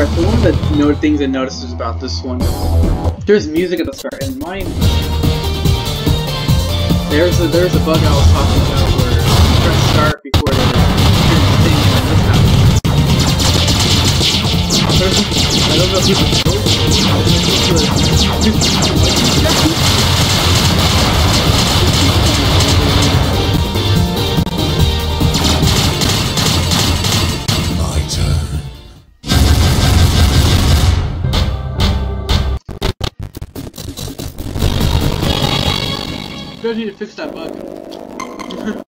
start, so one of the things I noticed is about this one. There's music at the start, and mine. There's a bug I was talking about where you press start before the thing and this happens. I don't know if you can My turn. You guys need to fix that bug.